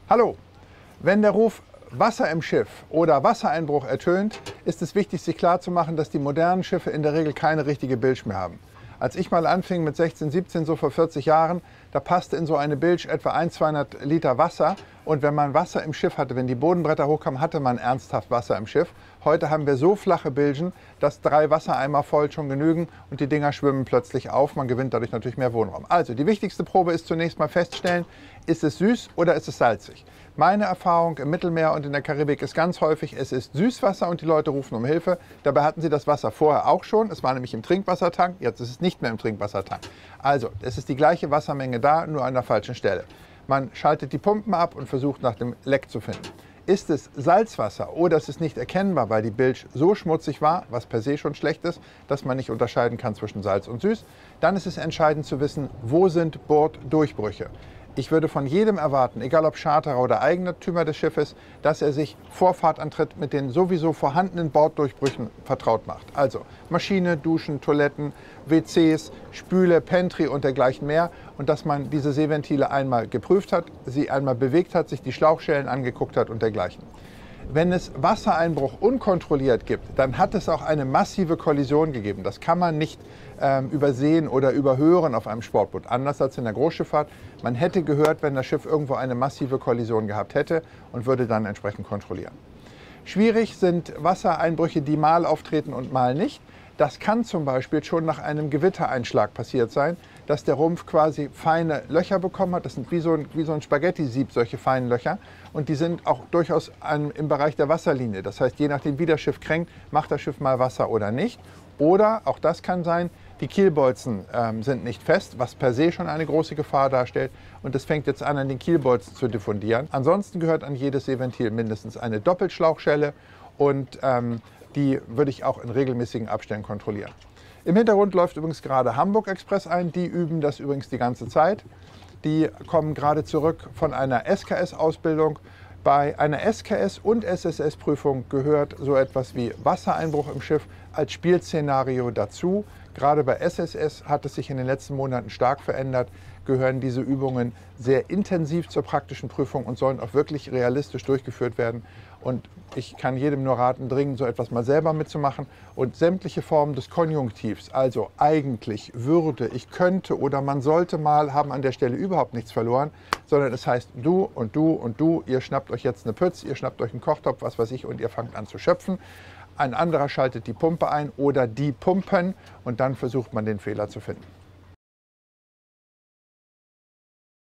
Hallo! Wenn der Ruf Wasser im Schiff oder Wassereinbruch ertönt, ist es wichtig, sich klarzumachen, dass die modernen Schiffe in der Regel keine richtige Bilge mehr haben. Als ich mal anfing mit 16, 17, so vor 40 Jahren, da passte in so eine Bilge etwa 100-200 Liter Wasser. Und wenn man Wasser im Schiff hatte, wenn die Bodenbretter hochkamen, hatte man ernsthaft Wasser im Schiff. Heute haben wir so flache Bilgen, dass 3 Wassereimer voll schon genügen und die Dinger schwimmen plötzlich auf. Man gewinnt dadurch natürlich mehr Wohnraum. Also die wichtigste Probe ist zunächst mal feststellen, ist es süß oder ist es salzig? Meine Erfahrung im Mittelmeer und in der Karibik ist ganz häufig, es ist Süßwasser und die Leute rufen um Hilfe. Dabei hatten sie das Wasser vorher auch schon. Es war nämlich im Trinkwassertank, jetzt ist es nicht mehr im Trinkwassertank. Also, es ist die gleiche Wassermenge da, nur an der falschen Stelle. Man schaltet die Pumpen ab und versucht nach dem Leck zu finden. Ist es Salzwasser oder ist es nicht erkennbar, weil die Bilge so schmutzig war, was per se schon schlecht ist, dass man nicht unterscheiden kann zwischen Salz und Süß, dann ist es entscheidend zu wissen, wo sind Borddurchbrüche. Ich würde von jedem erwarten, egal ob Charterer oder Eigentümer des Schiffes, dass er sich vor Fahrtantritt mit den sowieso vorhandenen Borddurchbrüchen vertraut macht. Also Maschine, Duschen, Toiletten, WCs, Spüle, Pantry und dergleichen mehr. Und dass man diese Seeventile einmal geprüft hat, sie einmal bewegt hat, sich die Schlauchschellen angeguckt hat und dergleichen. Wenn es Wassereinbruch unkontrolliert gibt, dann hat es auch eine massive Kollision gegeben. Das kann man nicht übersehen oder überhören auf einem Sportboot. Anders als in der Großschifffahrt. Man hätte gehört, wenn das Schiff irgendwo eine massive Kollision gehabt hätte und würde dann entsprechend kontrollieren. Schwierig sind Wassereinbrüche, die mal auftreten und mal nicht. Das kann zum Beispiel schon nach einem Gewittereinschlag passiert sein, dass der Rumpf quasi feine Löcher bekommen hat. Das sind wie so ein Spaghetti-Sieb, solche feinen Löcher. Und die sind auch durchaus im Bereich der Wasserlinie. Das heißt, je nachdem, wie das Schiff kränkt, macht das Schiff mal Wasser oder nicht. Oder, auch das kann sein, die Kielbolzen sind nicht fest, was per se schon eine große Gefahr darstellt. Und es fängt jetzt an den Kielbolzen zu diffundieren. Ansonsten gehört an jedes Seeventil mindestens eine Doppelschlauchschelle und die würde ich auch in regelmäßigen Abständen kontrollieren. Im Hintergrund läuft übrigens gerade Hamburg Express ein. Die üben das übrigens die ganze Zeit. Die kommen gerade zurück von einer SKS-Ausbildung. Bei einer SKS- und SSS-Prüfung gehört so etwas wie Wassereinbruch im Schiff als Spielszenario dazu. Gerade bei SSS hat es sich in den letzten Monaten stark verändert, gehören diese Übungen sehr intensiv zur praktischen Prüfung und sollen auch wirklich realistisch durchgeführt werden. Und ich kann jedem nur raten, dringend so etwas mal selber mitzumachen und sämtliche Formen des Konjunktivs, also eigentlich, würde, ich könnte oder man sollte mal, haben an der Stelle überhaupt nichts verloren, sondern es heißt du und du und du, ihr schnappt euch jetzt eine Pütz, ihr schnappt euch einen Kochtopf, was weiß ich, und ihr fangt an zu schöpfen. Ein anderer schaltet die Pumpe ein oder die Pumpen und dann versucht man den Fehler zu finden.